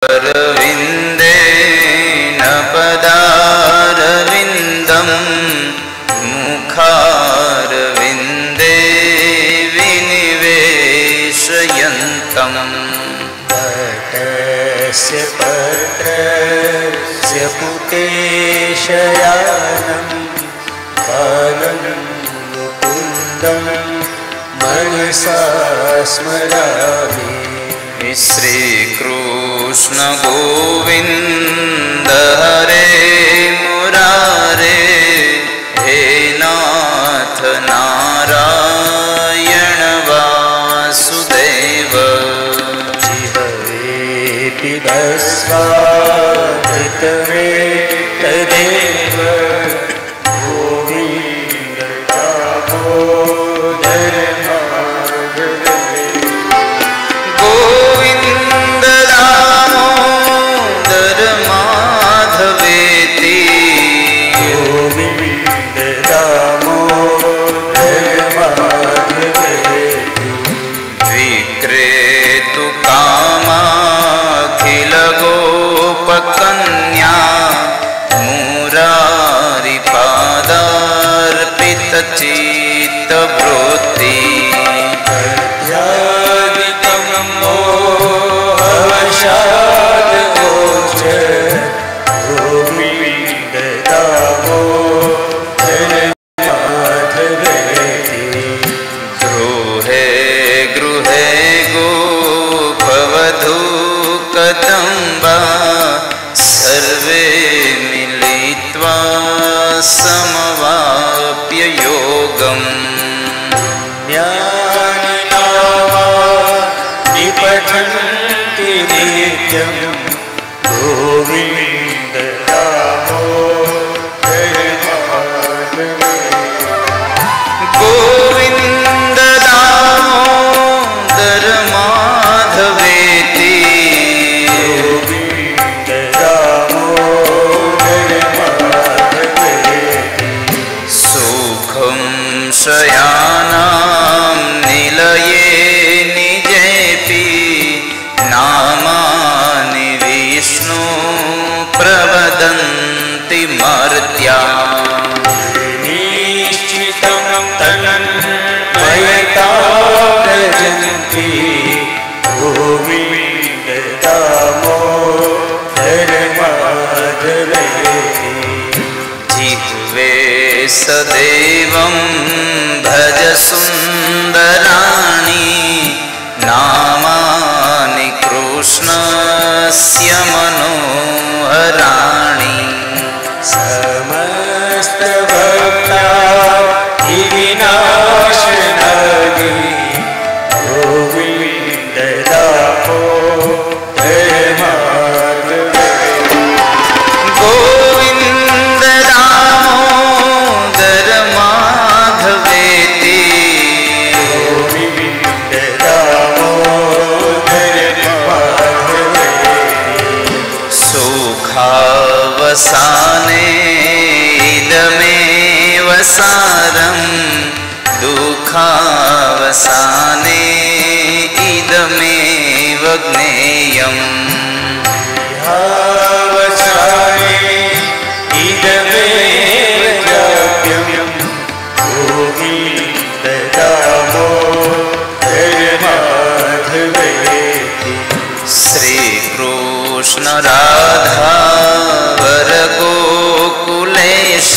अरविन्देन पदारविन्दं मुखारविन्दे विनिवेशयन्तम् तटस्य पत्रस्य पुटेशयानं कालं मुकुन्दं मनसा स्मरामि। श्रीकृष्ण गोविन्द हरे मुरारे हे नाथ नारायण वासुदेव। जिह्वे पिबस्वामृतमेतदेव गोविन्द दामोदर माधवेति गोविन्द दामोदर माधवेति। विक्रेतु कामाखिल गोपकन्या मुरारिपादार्पित चित्तवृत्ति। गोविन्द दामोदर माधवेति। गृहे गृहे गोपवधू कदम्बा सर्वे मिलित्वा समवाप्य योगम्। ज्ञानिनामानि पठन्ति नित्यं गोविन्द दामोदर माधवेति। गोविन्द दामोदर माधवेति। गोविन्द दामोदर माधवेति। सुखं शयानां निलये निजेऽपि नामानि विष्णु प्रवदन्ति मर्त्या। निश्चितं तन्मयता व्रजन्ति गोविन्द दामोदर माधवेति। जिह्वे सदैवं भज सुन्दराणि नामानि कृष्णस्य मनोहराणि। समस्तभक्ता विनाशनानि गोविन्द दामोदर माधवेति। गोविन्द दामोदर माधवेति। गोविन्द दामोदर माधवेति। सुखावसाने इदमेव सारं दुःखावसाने इदमेव ज्ञेयम्। इहावसाने इदमेव जाप्यं गोविन्द दामोदर माधवेति। श्रीकृष्ण राधा वर गोकुलेश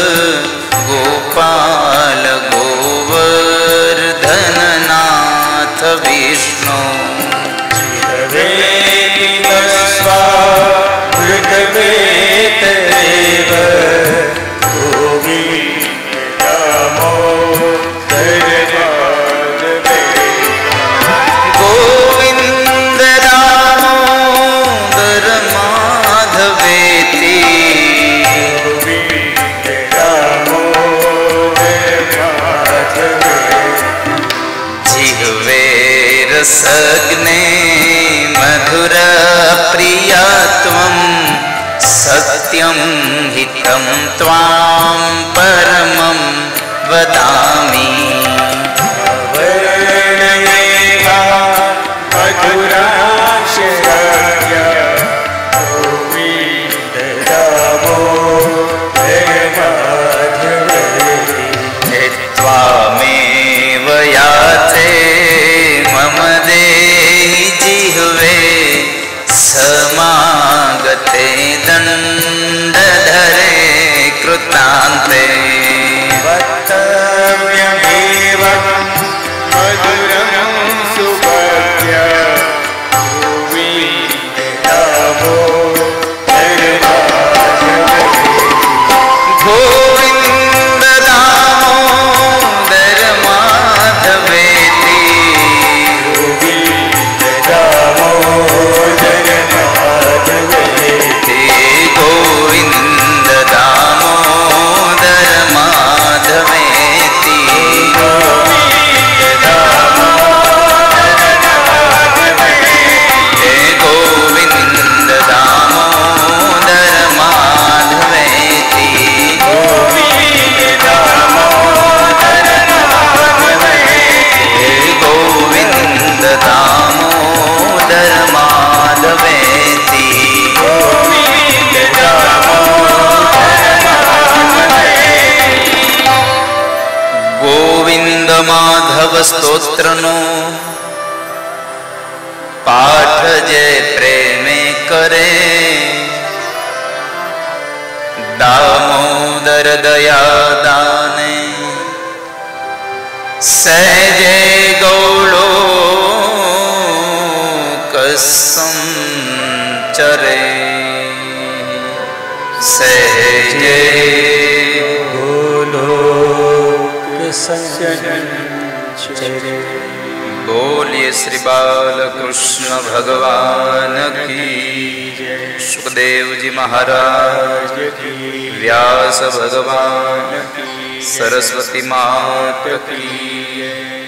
गोपाल गोवर्धननाथ विष्णु। जिह्वे पिबस्वामृतमेतदेव गोविन्द दामोदर माधवेति। गोविन्द दामोदर माधवेति। गोविन्द दामोदर माधवेति। जिह्वे रसग्ने मधुर प्रिया त्वं सत्यं हितं त्वां परमं वदामि। वर्णयेवा मधुराक्षराय हाथे दंड धरे कृतांते वक्तव्यमेव मधुरं सुभद्य भुवि दामो गोविंद दामोदर माधवेति गोविंद दामोदर माधवेति गोविंद दामोदर माधवेति गोविंद दामोदर माधवेति गोविंद माधव स्तोत्रनो पाठ जे प्रेमे करे दामोदर दया दाने सहजे गौलो संचरे सहजे संचरे। बोलिए श्री बालकृष्ण भगवान की, सुखदेव जी महाराज की, व्यास भगवान की, सरस्वती माता की।